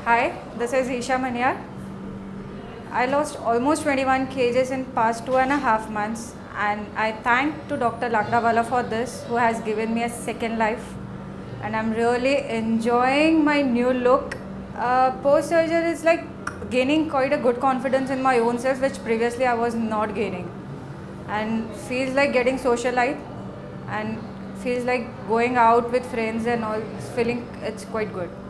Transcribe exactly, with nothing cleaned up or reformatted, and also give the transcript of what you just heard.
Hi, this is Isha Manyar. I lost almost twenty-one kilograms in past two and a half months, and I thank to Doctor Lakdawala for this, who has given me a second life, and I'm really enjoying my new look. Uh, post surgery is like gaining quite a good confidence in my own self, which previously I was not gaining, and feels like getting socialite, and feels like going out with friends and all. Feeling it's quite good.